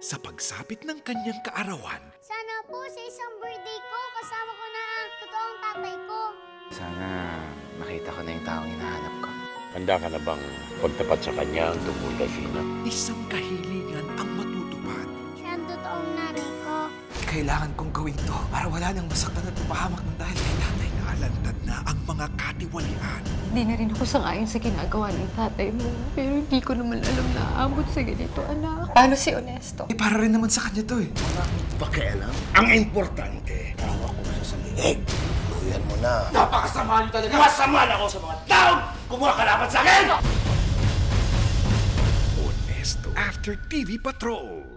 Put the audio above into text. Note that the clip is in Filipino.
sa pagsapit ng kanyang kaarawan. Sana po sa isang birthday ko, kasama ko na ang totoong tatay ko. Sana makita ko na yung taong hinahanap ko. Handa ka na bang pagtapat sa kanya ang tungkol kay Fina? Isang kahilingan ang matutupad. Siya ang totoong nanay ko. Kailangan kong gawin to para wala nang masaktan at mapahamak ng dahil kay tatay. Naalantad na ang mga katiwalian. Hindi na rin ako sang-ayon sa ginagawa ng tatay mo. Pero hindi ko naman alam na aabot sa ganito, anak. Paano si Honesto? Para rin naman sa kanya to eh. Pakialam. Ang importante, hawak ko siya sa liig. Luyan mo na. Napakasama niyo talaga! Masama na ako sa mga taong kumuha kalaban sa akin! Honesto after TV Patrol.